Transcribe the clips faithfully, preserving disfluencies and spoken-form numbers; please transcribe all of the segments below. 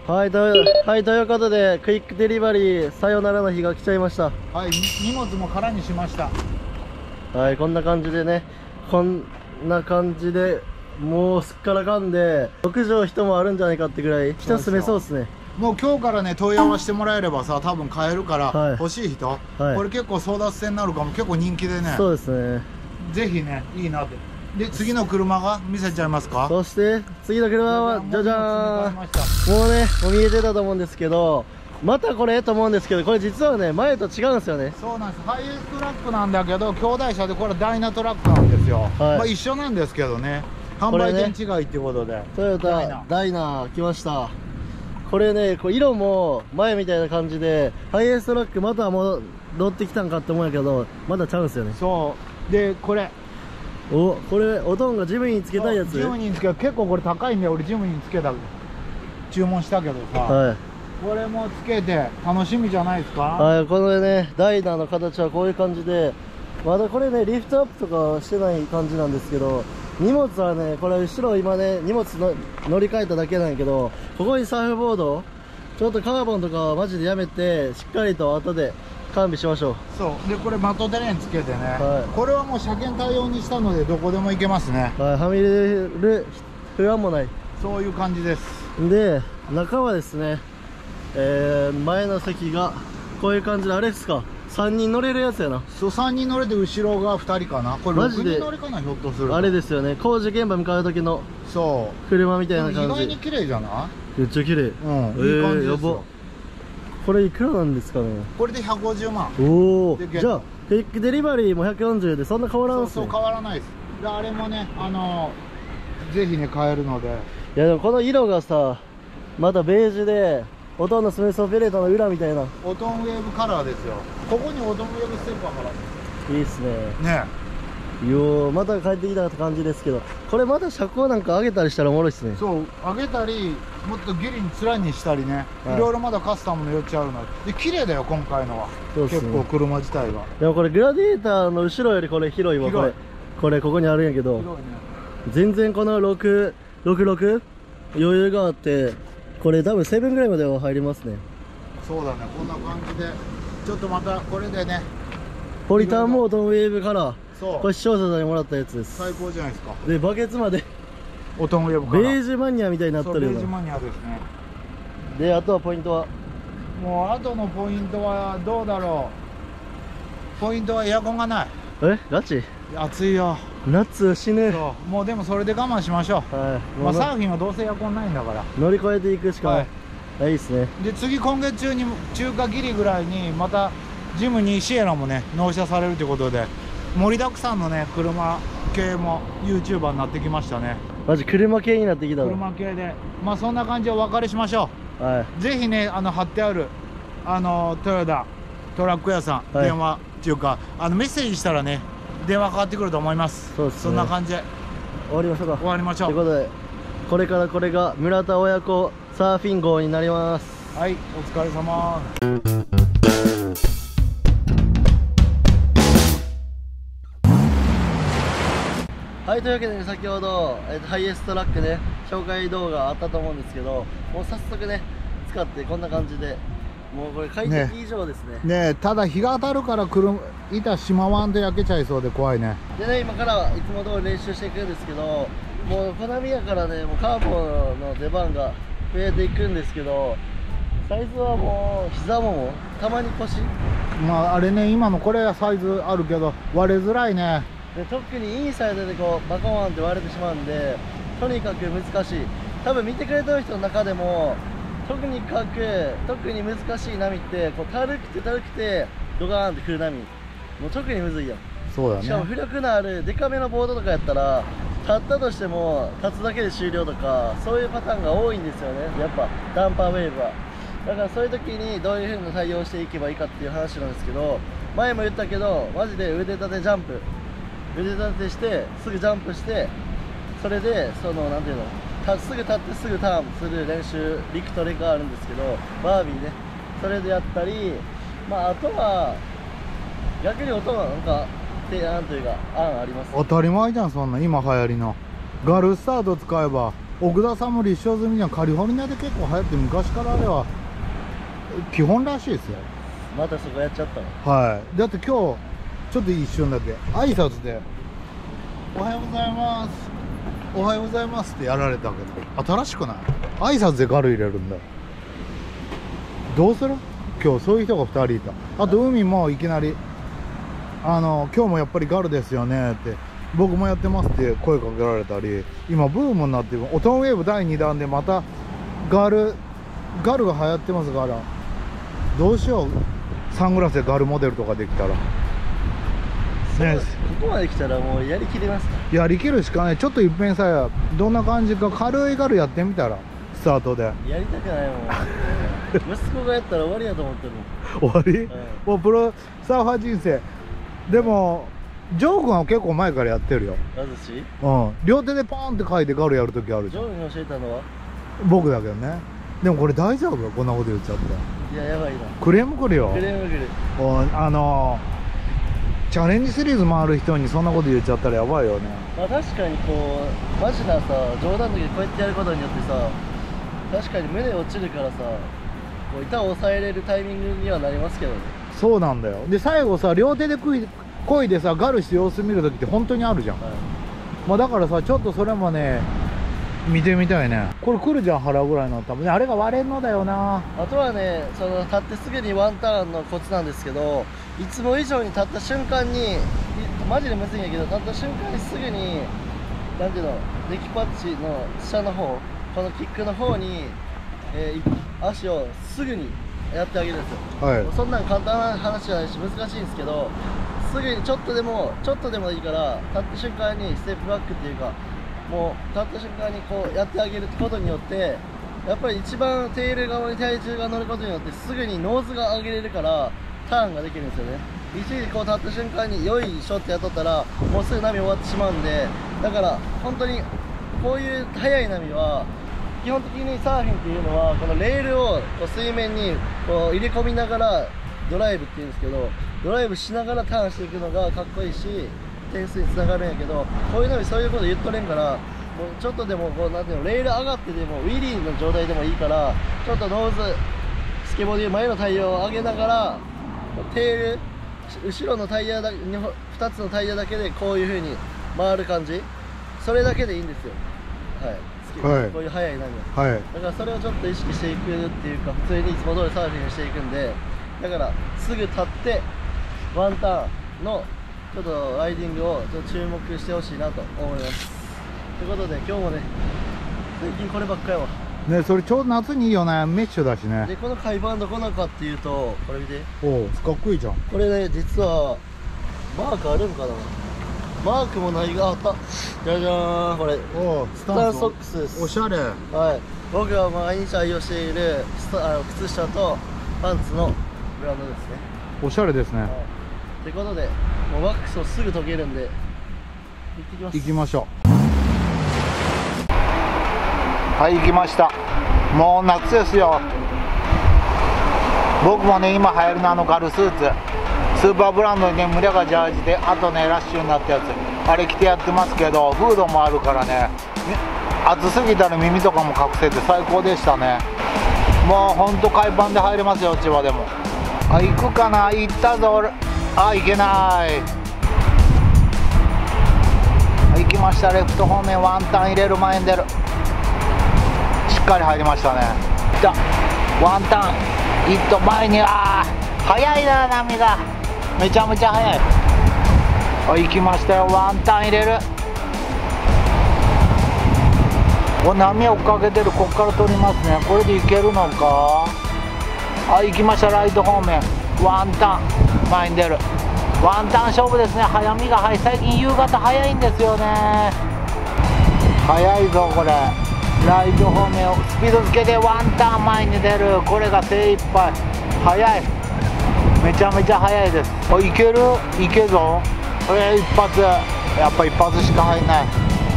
はいと、はい、ということでクイックデリバリーさよならの日が来ちゃいました。 はい、荷物も空にしました。 はい、こんな感じでね、こんな感じでもうすっからかんでろくじょう人もあるんじゃないかってぐらい人住めそうですね。 もう今日からね問い合わせてもらえればさ、多分買えるから、はい、欲しい人、はい、これ結構争奪戦になるかも。結構人気でね。そうですね、ぜひね、いいなって。で次の車が見せちゃいますか。そして次の車はじゃじゃーん、もうねもう見えてたと思うんですけど、またこれと思うんですけど、これ実はね前と違うんですよね。そうなんです。ハイエーストラックなんだけど兄弟車で、これダイナトラックなんですよ。はい、まあ一緒なんですけどね、販売店違いっていうことで、ね、トヨタダイナ来ました。これね、こう色も前みたいな感じで、ハイエーストラックまた戻ってきたんかって思うんやけど、まだちゃうんですよね。そうで、これお、これおとんがジムにつけたいやつ。ジムにつけ、結構これ高いんで俺ジムにつけた注文したけどさ、はい、これもつけて楽しみじゃないですか。はい、このねダイナの形はこういう感じで、まだこれねリフトアップとかしてない感じなんですけど、荷物はね、これ後ろ今ね荷物の乗り換えただけなんやけど、ここにサーフボードちょっとカーボンとかはマジでやめて、しっかりと後で完備しましょう。そうで、これマットテレーンつけてね、はい、これはもう車検対応にしたのでどこでも行けますね。はい、はみ出る不安もない、そういう感じです。で中はですね、えー、前の席がこういう感じで、あれですか、さんにん乗れるやつやな。そう、さんにん乗れて後ろがふたりかな。これろくにん乗りかな、ひょっとすると。あれですよね、工事現場向かう時のそう車みたいな感じ。意外に綺麗じゃない。めっちゃ綺麗。うん、いい感じですよ。これいくらなんですかね。これでひゃくごじゅうまん。おお、じゃあクイックデリバリーもひゃくよんじゅうでそんな変わらんすね。そうそう、変わらないです。であれもね、あのー、ぜひね買えるので。いやでもこの色がさ、またベージュでオトンのスメソベレートの裏みたいな、オトンウェーブカラーですよ。ここにオトンウェーブステッカーからいいっすね。ねえ、よー、また帰ってきたって感じですけど、これまた車高なんか上げたりしたらおもろいっすね。そう、上げたりもっとギリにつらにしたりね、はい、いろいろまだカスタムの余地あるので、綺麗だよ今回のは。そうっすね、結構車自体は。でもこれグラディエーターの後ろよりこれ広いわ。これこれここにあるんやけど、広いね、全然このろくろくろく余裕があって、これ多分セブンぐらいまでは入りますね。そうだね、こんな感じでちょっとまたこれでね、ポリターンモードウェーブカラー、そうこれ視聴者さんにもらったやつです。最高じゃないですか。でバケツまでオトンウェーブカラー、ベージュマニアみたいになってるよ。ベージュマニアですね。であとはポイントは、もうあとのポイントはどうだろう。ポイントはエアコンがない。え、ガチ暑いよ夏、死ぬ。そうもうでもそれで我慢しましょう。はい、まあサーフィンはどうせエアコンないんだから乗り越えていくしかない。はい、いいっすね。で次今月中に中華ギリぐらいにまたジムにシエラもね納車されるということで、盛りだくさんのね車系も ユーチューバー になってきましたね。マジ車系になってきたの。車系でまあそんな感じでお別れしましょう。はい、ぜひね、あの貼ってあるあのトヨタトラック屋さん、はい、電話っていうかあのメッセージしたらね電話かかってくると思います。そうですね、そんな感じで終わりましょうか。終わりましょうということで、これからこれが村田親子サーフィン号になります。はい、お疲れ様。はい、というわけで、ね、先ほど、えー、ハイエーストラックね紹介動画あったと思うんですけど、もう早速ね使ってこんな感じで、もうこれ快適以上ですね。ねえ、ただ日が当たるから車板しまわんと焼けちゃいそうで怖いね。でね、今からいつも通り練習していくんですけど、もう小波やからね、もうカーボンの出番が増えていくんですけど、サイズはもう膝ももたまに腰、まああれね、今のこれはサイズあるけど割れづらいね。で特にインサイドでこうバコーンって割れてしまうんで、とにかく難しい。多分見てくれてる人の中でも特にかく特に難しい波ってこう軽くて軽くてドガーンってくる波、もう特にむずいやん。そうだね。しかも浮力のあるデカめのボードとかやったら立ったとしても立つだけで終了とか、そういうパターンが多いんですよね、やっぱダンパーウェーブは。だからそういう時にどういう風に対応していけばいいかっていう話なんですけど、前も言ったけどマジで腕立てジャンプ、腕立てしてすぐジャンプして、それでそのなんていうの、すぐ立ってすぐターンする練習、リクとレがあるんですけど、バービーね、それでやったり、まああとは逆に音はなんか提案というか案あります。当たり前じゃんそんな。今流行りのガルスタート使えば奥田さんも立証済みにはカリフォルニアで結構流行って昔からあれは基本らしいですよ。 またそこやっちゃったの。 はい。だって今日ちょっと一瞬だけ挨拶で「おはようございます」「おはようございます」ってやられたけど、新しくない？挨拶でガル入れるんだ。どうする？今日そういう人がふたりいた。あと海もいきなり「あの今日もやっぱりガルですよね」って「僕もやってます」って声かけられたり、今ブームになってるオトンウェーブだいにだんでまたガルガルが流行ってますから、どうしよう、サングラスでガルモデルとかできたらね。 ここまで来たらもうやりきりますか？ やりきるしかない。ちょっといっぺんさ、どんな感じか軽いガルやってみたら、スタートでやりたくないもん息子がやったら終わりやと思ってるもん終わり、 うん、 もうプロサーファー人生。でもジョー君は結構前からやってるよ。 私？ うん、両手でパーンって書いてガルやるときあるじゃん。 ジョーに教えたのは僕だけどね。でもこれ大丈夫？こんなこと言っちゃって。 いや、やばいな。 クレーム来るよ。 クレーム来る。 あのチャレンジシリーズ回る人にそんなこと言っちゃったらやばいよね。 まあ確かにこうマジなさ、冗談の時こうやってやることによってさ、確かに胸落ちるからさ、こう板を抑えれるタイミングにはなりますけどね。 そうなんだよ。で最後さ、両手でこいこいでさガルして様子見る時って本当にあるじゃん、はい、まあだからさ、ちょっとそれもね見てみたいね。これ来るじゃん、腹ぐらいの。多分ね、あれが割れんのだよな。 あとはね、その立ってすぐにワンターンのコツなんですけど、いつも以上に立った瞬間に、マジでむずいんやけど、立った瞬間にすぐになんていうの、デキパッチの下の方、このキックの方に、えー、足をすぐにやってあげるんですよ、はい、そんなん簡単な話じゃないし難しいんですけど、すぐにちょっとでもちょっとでもいいから立った瞬間にステップバックっていうか、もう立った瞬間にこうやってあげることによって、やっぱり一番テール側に体重が乗ることによってすぐにノーズが上げれるからターンができるんですよね。一時こう立った瞬間によいしょってやっとったらもうすぐ波終わってしまうんで、だから本当にこういう速い波は基本的にサーフィンっていうのはこのレールをこう水面にこう入れ込みながらドライブっていうんですけど、ドライブしながらターンしていくのがかっこいいし点数につながるんやけど、こういうのにそういうこと言っとれんから、もうちょっとでもこうなんていうの、レール上がってでもウィリーの状態でもいいから、ちょっとノーズスケボーでいう前のタイヤを上げながらテール後ろのタイヤだふたつのタイヤだけでこういう風に回る感じ、それだけでいいんですよ。はい、はい、こういう速い波は、はい、だからそれをちょっと意識していくっていうか、普通にいつも通りサーフィンしていくんで、だからすぐ立ってワンターンのちょっとライディングをちょっと注目してほしいなと思います。ということで今日もね、最近こればっかりはね、それちょうど夏にいいよね、メッシュだしね。 でこの海バンどこなのかっていうと、これ見て、 おおかっこいいじゃん。 これね、実はマークあるんかな、マークもないがあった。じゃじゃーん、これおスタンソックスです。 おしゃれ。 はい、僕が毎日愛用しているスタあの靴下とパンツのブランドですね。 おしゃれですね。 ということで、もうワックスをすぐ溶けるんで行ってきます。 行きましょう。はい、行きました。もう夏ですよ。僕もね、今流行るのあのガルスーツ、スーパーブランドにね、胸がジャージで、あとねラッシュになったやつ、あれ着てやってますけど、フードもあるからね、暑すぎたら耳とかも隠せて最高でしたね。もうほんと海パンで入れますよ、千葉でも。あ、行くかな、行ったぞ俺。あ、行けない。行きました。レフト方面ワンタン入れる、前に出る、しっかり入りましたね。来たワンタンヒット、前に、あー速いな、波がめちゃめちゃ速い。あ、行きましたよ、ワンタン入れる。お、波追っかけてる、こっから取りますね。これでいけるのか。あ、行きました、ライト方面ワンタン、前に出る。ワンタン勝負ですね。早見が早い。最近夕方早いんですよね。早いぞこれ。ライト方面をスピードつけてワンタン前に出る。これが精一杯。早い、めちゃめちゃ早いです。あ、いける、いけぞ。えー、一発、やっぱ一発しか入んない。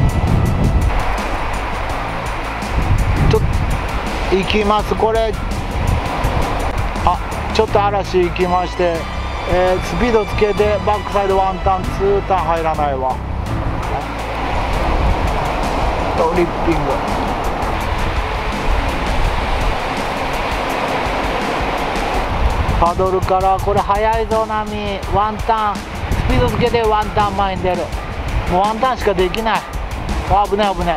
ちょっと行きます。これあ、ちょっと嵐行きまして、えー、スピードつけてバックサイドワンタン、ツータン入らないわ。トリッピングパドルからこれ速いぞ波、ワンターンスピードつけてワンターン前に出る。もうワンターンしかできない。あ危ない危ない。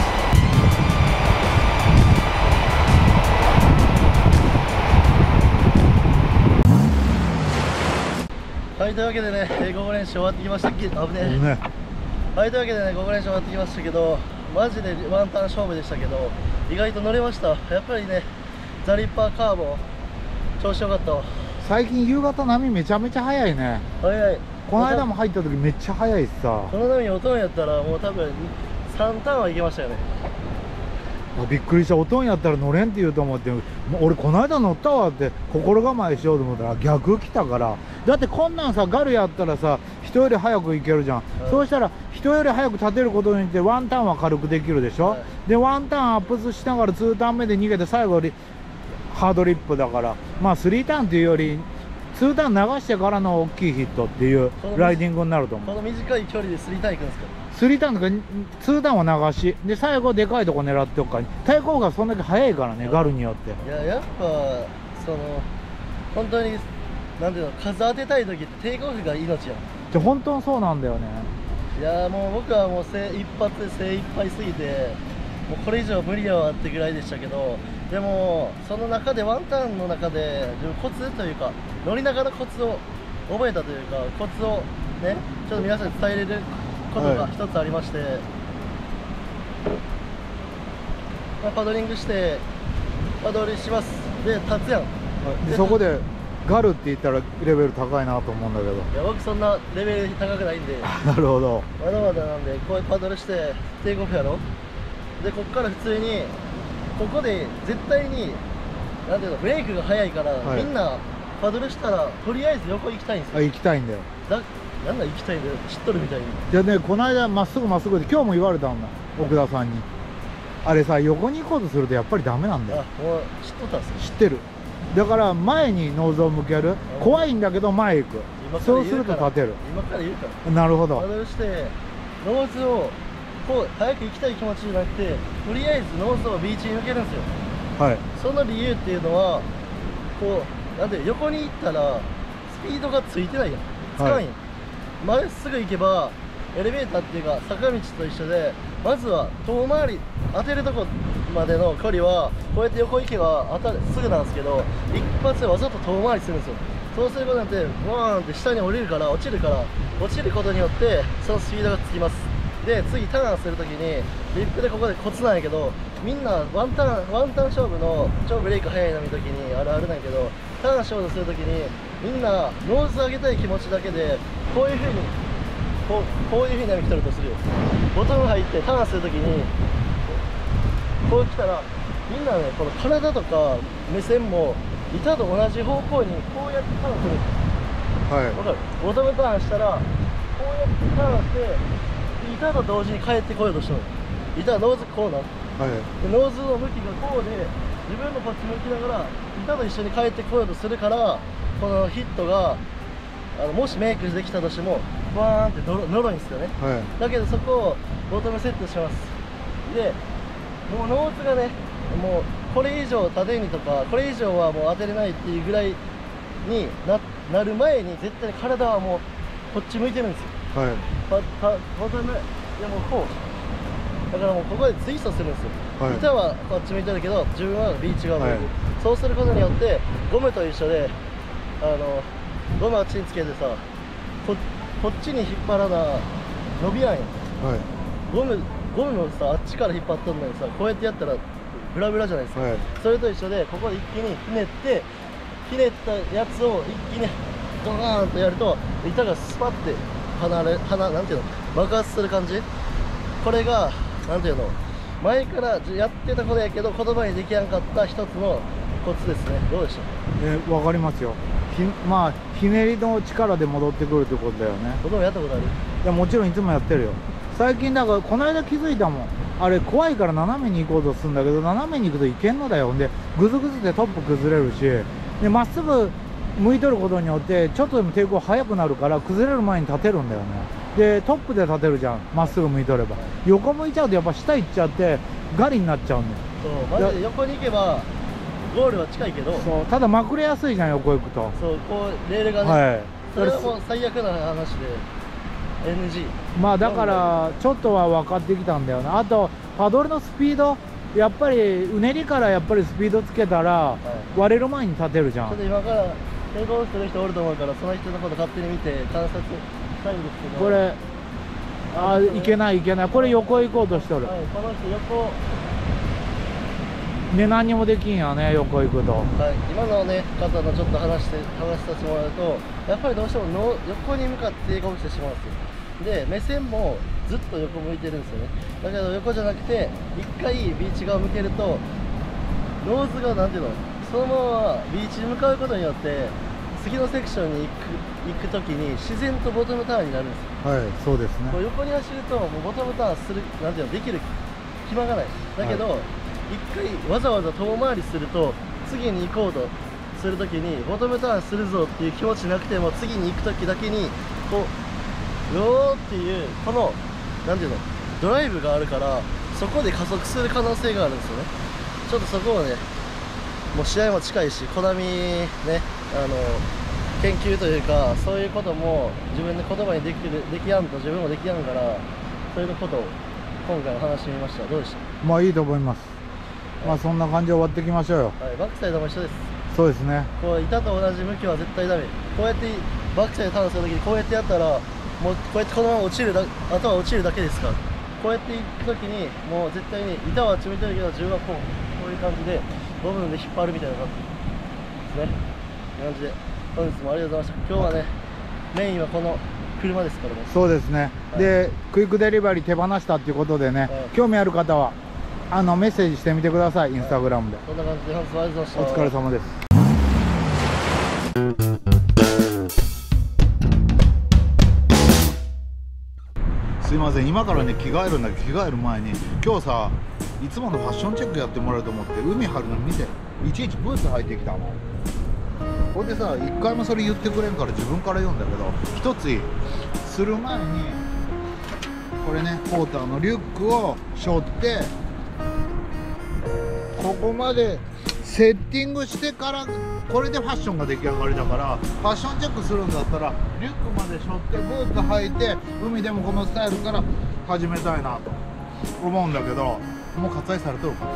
はい、というわけでね、ごご練習終わってきましたけど、危ねえ。はい、というわけでね、ごご練習終わってきましたけど、マジでワンターン勝負でしたけど、意外と乗れました。やっぱりね、ザリッパーカーボン、調子よかったわ。 最近夕方波めちゃめちゃ速いね。 速い。 この間も入った時めっちゃ速いしさ。 この波おとんやったらもう多分さんターンはいけましたよね。 あびっくりした。おとんやったら乗れんって言うと思って、俺この間乗ったわって心構えしようと思ったら逆来たから。だってこんなんさ、ガルやったらさ人より早く行けるじゃん、はい、そうしたら人より早く立てることによってワンターンは軽くできるでしょ、はい、でワンターンアップしながらツーターン目で逃げて最後にハードリップだから、まあスリーターンっていうよりツーターン流してからの大きいヒットっていうライディングになると思う。 この短い距離でスリーターンいくんですか？ スリーターンとかツーターンは流しで最後でかいとこ狙っておくから、対抗がそんだけ速いからね、ガルによって。 いややっぱその本当になんていうの、数当てたい時ってテイクオフが命やん。 じゃ本当にそうなんだよね。 いやもう僕はもう精一発で精一杯すぎてもうこれ以上無理やわってぐらいでしたけど、でもその中でワンターンの中でコツというか乗りながらコツを覚えたというか、コツをねちょっと皆さんに伝えれることが一つありまして、はい、まあ、パドリングしてパドルしますで立つやん、 でそこでガルって言ったらレベル高いなと思うんだけど、いや僕そんなレベル高くないんでなるほど、 まだまだなんで、こういうパドルしてテイクオフやろ。でこっから普通にここで絶対になんていうのブレイクが速いから、はい、みんなパドルしたらとりあえず横行きたいんですよ。 あ行きたいんだよ。 だなんだ行きたいんだよ、知っとるみたいに。 いやね、この間まっすぐまっすぐで今日も言われたんだ奥田さんに、あれさ横に行こうとするとやっぱりダメなんだよ。 あもう知っとったんすか？ 知ってる。だから前にノーズを向ける、怖いんだけど前行く、そうすると立てる。今から言うから。なるほど。 パドルしてノーズをこう早く行きたい気持ちじゃなくて、とりあえずノーズをビーチに抜けるんですよ。はい。その理由っていうのはこうなんで横に行ったらスピードがついてないやん、つかんやん、はい、まっすぐ行けばエレベーターっていうか坂道と一緒で、まずは遠回り当てるとこまでの距離はこうやって横行けば当たるすぐなんですけど、一発でわざと遠回りするんですよ。そうすることによってワーンって下に降りるから落ちるから落ちることによってそのスピードがつきます。で次ターンするときにリップでここでコツなんやけど、みんなワンターンワンターン勝負の超ブレイク速い波の時にあるあるなんやけど、ターン勝負するときにみんなノーズ上げたい気持ちだけでこういうふうにこうこういうふうに波来とるとするよ。ボトム入ってターンするときにこう来たらみんなねこの体とか目線も板と同じ方向にこうやってターンする。はい。わかる？ボトムターンしたらこうやってターンして板と同時に帰ってこようとしたの。板はノーズこうなの。はい。でノーズの向きがこうで自分のこっち向きながら板と一緒に帰ってこようとするから、このヒットがあのもしメイクできたとしてもバーンってのろのろいんですよね。はい。だけどそこをボトムセットします。でもうノーズがねもうこれ以上縦にとかこれ以上はもう当てれないっていうぐらいに な, なる前に絶対に体はもうこっち向いてるんですよ。はい。ボトムでもこうだからもうここでツイストするんですよ。はい、板はこっち向いてるけど自分はビーチ側向いてる、はい、そうすることによってゴムと一緒であのゴムあっちにつけてさ こ, こっちに引っ張らな伸びやんやん。はい、ゴムゴムのさあっちから引っ張っとるのにさこうやってやったらブラブラじゃないですか。はい、それと一緒でここで一気にひねってひねったやつを一気にドーンとやると板がスパッて離れ離なんていうの爆発する感じ。これがなんていうの前からやってたことやけど言葉にできやんかった一つのコツですね。どうでしょう？えー、分かりますよ。ひまあひねりの力で戻ってくるってことだよね。子供やったことある？いやもちろんいつもやってるよ。最近だからこの間気づいたもん。あれ怖いから斜めに行こうとするんだけど斜めに行くといけんのだよ。でグズグズでトップ崩れるしでまっすぐ向いとることによってちょっとでも抵抗速くなるから崩れる前に立てるんだよね。でトップで立てるじゃんまっすぐ向いとれば。横向いちゃうとやっぱ下行っちゃってガリになっちゃうんだよ。そうマジで横に行けばゴールは近いけど、 そうただまくれやすいじゃん、横行くと。 そうこうレールがね、はい、それはもう最悪な話で エヌジー。 まあだからちょっとは分かってきたんだよな。あとパドルのスピード、やっぱりうねりからやっぱりスピードつけたら割れる前に立てるじゃん。 ちょっと今から成功する人おると思うから、その人のこと勝手に見て観察したいんですけど、 これああ、いけないいけない、これ横行こうとしとる。 はい、この人横ね、何にもできんやね、横行くと。 はい、今のね方のちょっと話して話させてもらうと、やっぱりどうしてもの横に向かって抵抗してしまうんですよ。で目線もずっと横向いてるんですよね。だけど横じゃなくて一回ビーチ側向けるとノーズがなんていうの、そのままビーチに向かうことによって次のセクションに行く行く時に自然とボトムターンになるんですよ。 はい、そうですね。 こう横に走るともうボトムターンするなんていうのできる暇がない。だけど、はい、一回わざわざ遠回りすると次に行こうとするときにボトムターンするぞっていう気持ちなくても、次に行くときだけにこうよーっていうこのなんていうのドライブがあるから、そこで加速する可能性があるんですよね。ちょっとそこをね、もう試合も近いし、コナミね、あの研究というかそういうことも自分で言葉にできるできやんと自分もできやんから、そういうことを今回の話してみました。どうでした？ まあいいと思います。まあそんな感じで終わっていきましょうよ。 はい、バックサイドも一緒です。 そうですね。 こう板と同じ向きは絶対ダメ。こうやってバックサイドターンするときにこうやってやったら、もうこうやってこのまま落ちるだ、あとは落ちるだけですから。こうやっていくときにもう絶対に板はあっち向いてるけど自分はこうこういう感じでボブンで引っ張るみたいな感じですね。こういう感じで本日もありがとうございました。今日はねメインはこの車ですからね。 そうですね。はい、でクイックデリバリー手放したっていうことでね、はい、興味ある方はあのメッセージしてみてください、インスタグラムで。 そんな感じで本日もありがとうございました。 お疲れ様です。すいません、今からね着替えるんだけど、着替える前に今日さ、いつものファッションチェックやってもらうと思って海張るの見て、いちいちブーツ履いてきたの。ほんでさ、一回もそれ言ってくれんから自分から言うんだけど、一つする前にこれね、ポーターのリュックを背負ってここまでセッティングしてから、これでファッションが出来上がりだから、ファッションチェックするんだったらリュックまで背負ってブーツ履いて海でもこのスタイルから始めたいなと思うんだけど、もう割愛されとるか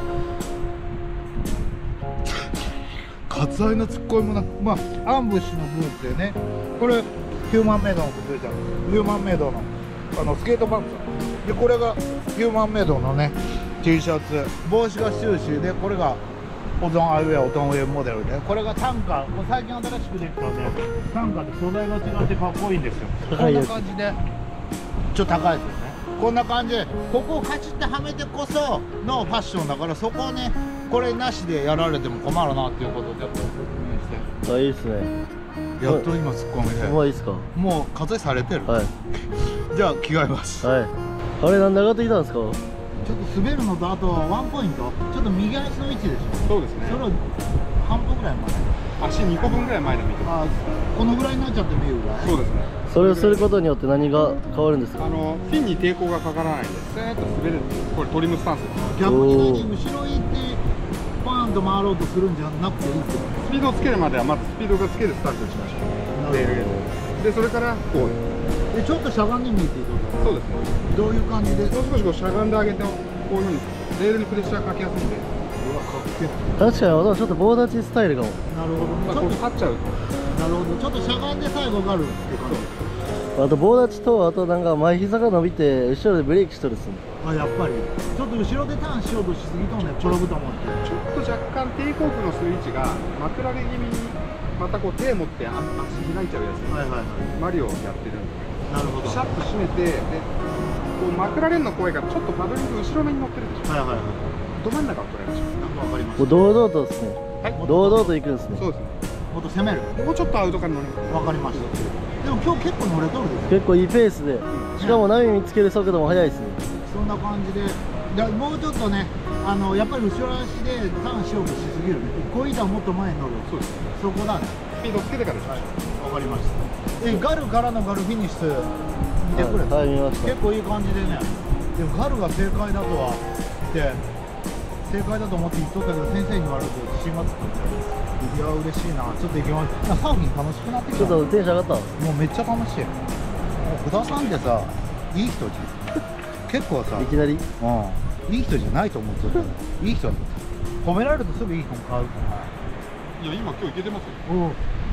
割愛のツッコミもなく、まあアンブッシュのブーツでね、これヒューマンメイドの靴じゃん、ヒューマンメイドのあのスケートパンツで、これがヒューマンメイドのね T シャツ、帽子が終始で、これがオゾンアイウェイオトンウェイモデルで、これがタンカー、もう最近新しくできたんで、タンカーって素材が違ってかっこいいんですよ。こんな感じでちょっと高いですよね。こんな感じでここをカチッてはめてこそのファッションだから、そこをねこれなしでやられても困るなっていうことで説明して。 あ、いいですね。 やっと今ツッコミで。 もういいですか？もう割愛されてる。 はい。 じゃあ着替えます。 はい。あれなんで上がってきたんですか？ ちょっと滑るのと、あとワンポイント、ちょっと右足の位置でしょ。 そうですね。 それを半歩ぐらい前。 足にこぶんぐらい前で見てます。 あ、このぐらいになっちゃって見えるぐらい。 そうですね。 それをすることによって何が変わるんですか？ あのフィンに抵抗がかからないんで、スーッと滑る。これトリムスタンスです。 逆に何、後ろ行ってパーンと回ろうとするんじゃなくていいってこと？ スピードをつけるまではまずスピードがつけるスタートにしましょう。レールで、それからこう。 でちょっとしゃがんでみていいこと？ そうですね。 どういう感じで？ もう少しこうしゃがんであげて、こういうふうにレールにプレッシャーかけやすいんで。 うわ、かっけえ。 確かに私ちょっと棒立ちスタイルかも。 なるほど。 まあこう立っちゃう。 なるほど。ちょっとしゃがんで最後があるっていう感じ。 あと棒立ちと、あとなんか前膝が伸びて後ろでブレーキしとるっすね。 あ、やっぱりちょっと後ろでターンしようとしすぎとんね、転ぶと思って。 ちょっと若干テイクオフのする位置が枕れ気味に、またこう手持って足開いちゃうやつ、はいはいはい、マリオやってるんで。なるほど。シャッと締めて、でこう枕れんの怖いからちょっとパドリング後ろ目に乗ってるでしょ。はいはいはい。ど真ん中を捉えましょう。なんかわかります。 もう堂々とですね。はい。堂々と行くんですね。 そうですね。 もっと攻める。 もうちょっとアウトから乗る。わかりました。 でも今日結構乗れとるです。 結構いいペースで、しかも波見つける速度も速いですね。 そんな感じで、でもうちょっとね、あのやっぱり後ろ足でターンしようとしすぎるね。こういったらもっと前に乗る。そうです。そこだね。 スピードつけてからしましょう。わかりました。 でガルからのガルフィニッシュ見てくれ。 はい、見ました。 結構いい感じでね。でもガルが正解だとはって正解だと思って言っとったけど、先生に言われると自信がつくんだよ。いや嬉しいな。ちょっと行きます。サーフィン楽しくなってきた。 ちょっとテンション上がった。 もうめっちゃ楽しい。福田さんってさ、いい人じゃん。結構さ、 いきなり、 うん、いい人じゃないと思っちゃった。いい人だ。褒められるとすぐいい本買うから。 いや今今日いけてますよ。 お